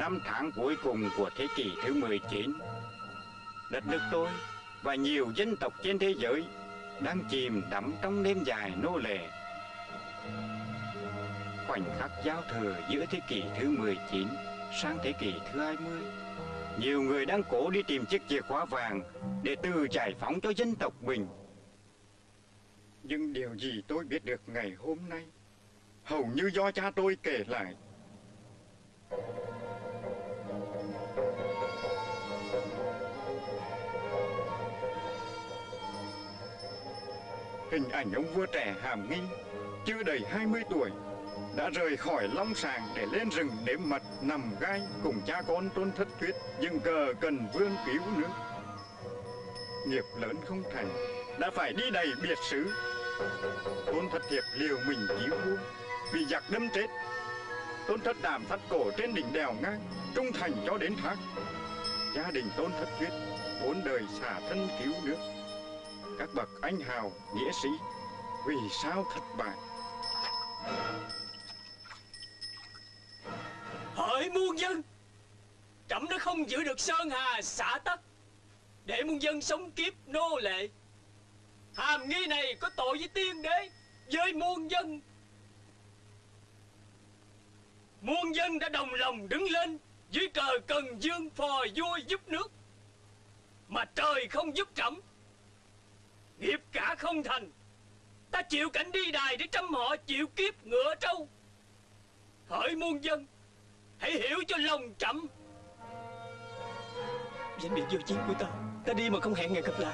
năm tháng cuối cùng của thế kỷ thứ 19, đất nước tôi và nhiều dân tộc trên thế giới đang chìm đắm trong đêm dài nô lệ. Khoảnh khắc giao thừa giữa thế kỷ thứ 19 sang thế kỷ thứ 20, nhiều người đang cố đi tìm chiếc chìa khóa vàng để tự giải phóng cho dân tộc mình. Nhưng điều gì tôi biết được ngày hôm nay hầu như do cha tôi kể lại. Hình ảnh ông vua trẻ Hàm Nghi chưa đầy 20 tuổi đã rời khỏi Long Sàng để lên rừng nếm mật nằm gai cùng cha con Tôn Thất Thuyết dựng cờ cần vương cứu nước. Nghiệp lớn không thành, đã phải đi đầy biệt xứ. Tôn Thất Hiệp liều mình cứu vua, bị giặc đâm chết. Tôn Thất Đàm thắt cổ trên đỉnh đèo ngang, trung thành cho đến thác. Gia đình Tôn Thất Thuyết bốn đời xả thân cứu nước. Các bậc anh hào, nghĩa sĩ vì sao thất bại? Hỡi muôn dân, trẫm đã không giữ được sơn hà xã tắc, để muôn dân sống kiếp nô lệ. Hàm Nghi này có tội với tiên đế, với muôn dân. Muôn dân đã đồng lòng đứng lên dưới cờ cần dương phò vua giúp nước, mà trời không giúp trẫm, nghiệp cả không thành. Ta chịu cảnh đi đài để trăm họ chịu kiếp ngựa trâu. Hỡi muôn dân, hãy hiểu cho lòng trẫm. Vĩnh biệt vô chiến của ta đi mà không hẹn ngày gặp lại.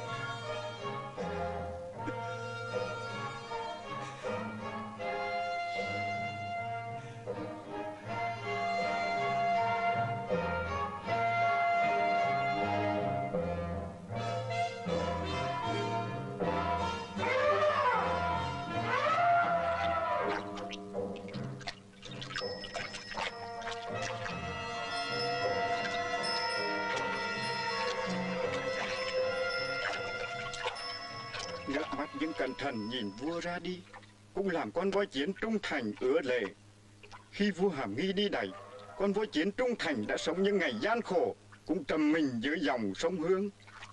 Nhưng cẩn thận nhìn vua ra đi, cũng làm con voi chiến trung thành ứa lệ. Khi vua Hàm Nghi đi đày, con voi chiến trung thành đã sống những ngày gian khổ, cũng trầm mình dưới dòng sông Hương.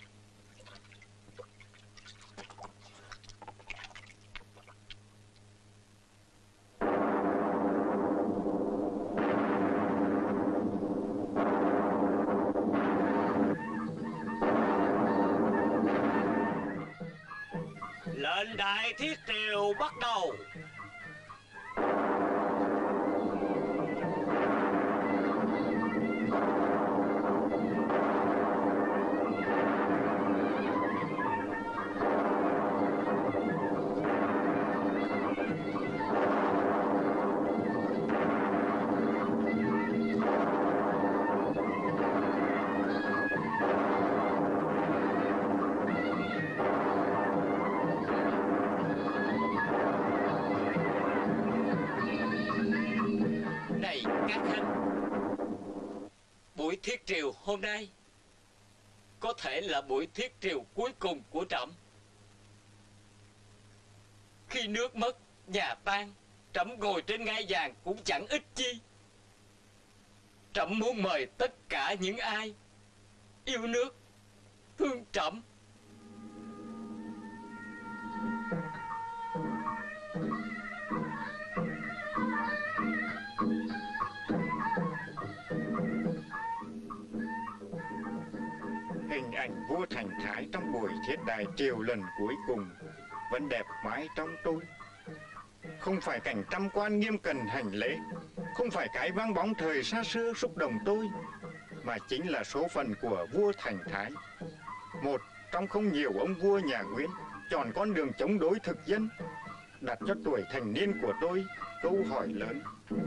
Lệnh đại thiết triều bắt đầu. Buổi thiết triều hôm nay có thể là buổi thiết triều cuối cùng của trẫm. Khi nước mất, nhà tan, trẫm ngồi trên ngai vàng cũng chẳng ích chi. Trẫm muốn mời tất cả những ai yêu nước, thương trẫm. Hình ảnh vua Thành Thái trong buổi thiết đài triều lần cuối cùng vẫn đẹp mãi trong tôi. Không phải cảnh trăm quan nghiêm cẩn hành lễ, không phải cái vang bóng thời xa xưa xúc động tôi, mà chính là số phận của vua Thành Thái, một trong không nhiều ông vua nhà Nguyễn chọn con đường chống đối thực dân, đặt cho tuổi thành niên của tôi câu hỏi lớn.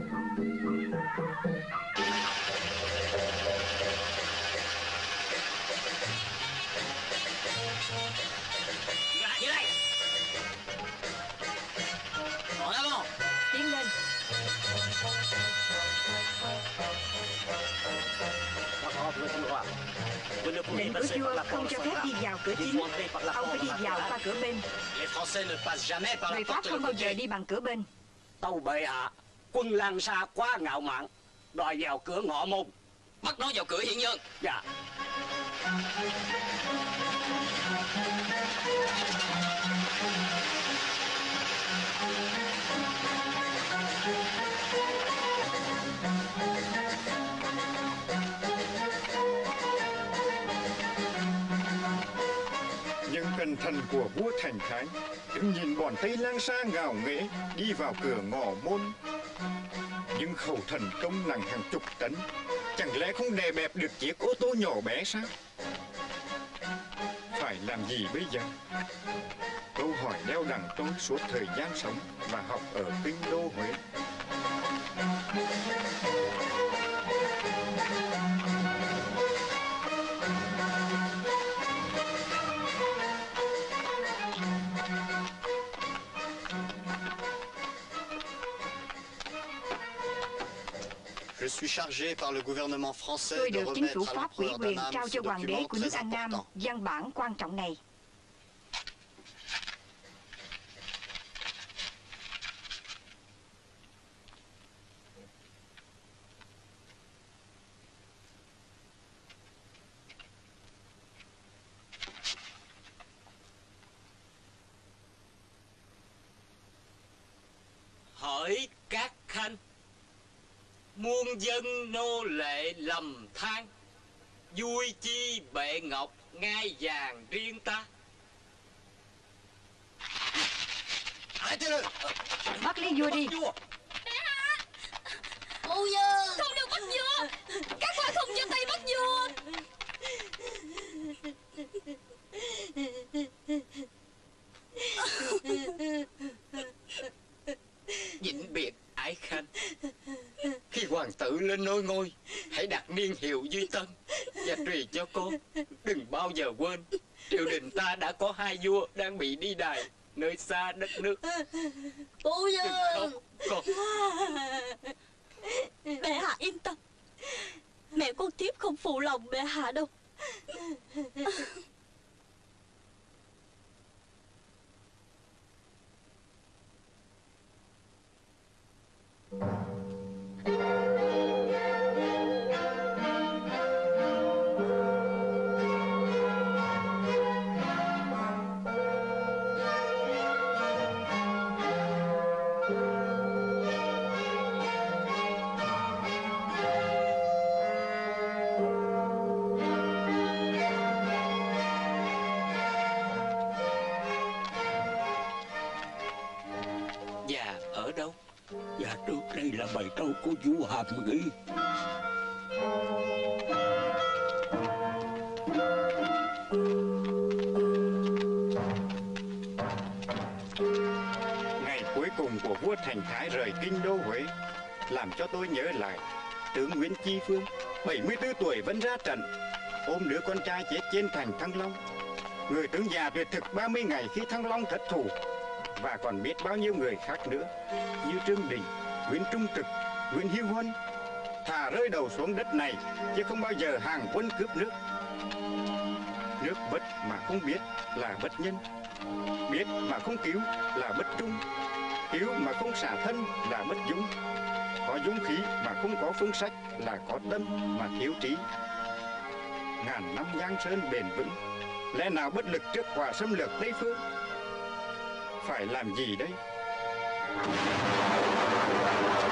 Lại dưới đây. Còn lắm không? Tiến lên. Lệnh của vua không cho phép đi vào cửa chính. Ông phải đi vào qua cửa bên. Người Pháp không bao giờ đi bằng cửa bên. Tâu bệ hạ, quân Lan Sa quá ngạo mạn, đòi vào cửa ngọ môn, Bắt nó vào cửa hiện nhân. Dạ. Nhưng cẩn thận của vua Thành Thái đứng nhìn bọn Tây Lang Sa ngạo nghễ đi vào cửa ngõ môn. Nhưng khẩu thần công nặng hàng chục tấn, chẳng lẽ không đè bẹp được chiếc ô tô nhỏ bé sao? Phải làm gì bây giờ? Câu hỏi đeo đẳng tôi suốt thời gian sống và học ở kinh đô Huế. Je suis chargé par le gouvernement français Tôi de được chính phủ remettre à Pháp ủy l'empereur quyền d'Annam trao ce cho hoàng đế document của nước très An Nam important. văn bản quan trọng này. Hỡi các khanh, muôn dân nô lệ lầm than, vui chi bệ ngọc ngai vàng riêng ta. Arrêtez-le! Bắt lấy vua đi. Phu nhân, không được bắt vua. Các quan không cho tay bắt vua. Vĩnh biệt ái khanh. Khi hoàng tử lên nôi ngôi, hãy đặt niên hiệu Duy Tân và truyền cho con đừng bao giờ quên triều đình ta đã có hai vua đang bị đi đày nơi xa đất nước. Phu Đừng nhân, khóc con. bệ hạ yên tâm. Mẹ con thiếp không phụ lòng bệ hạ đâu. Và ở đâu? Dạ trước đây là bầy trâu của vua Hàm Nghi. Ngày cuối cùng của vua Thành Thái rời kinh đô Huế làm cho tôi nhớ lại tướng Nguyễn Chi Phương 74 tuổi vẫn ra trận ôm đứa con trai chết trên thành Thăng Long. Người tướng già tuyệt thực 30 ngày khi Thăng Long thất thủ. Và còn biết bao nhiêu người khác nữa như Trương Đình, Nguyễn Trung Trực, Nguyễn Hữu Huân thà rơi đầu xuống đất này chứ không bao giờ hàng quân cướp nước. Nước bất mà không biết là bất nhân, biết mà không cứu là bất trung, cứu mà không xả thân là bất dũng, có dũng khí mà không có phương sách là có tâm mà thiếu trí. Ngàn năm giang sơn bền vững, lẽ nào bất lực trước quả xâm lược Tây phương? Phải làm gì đây?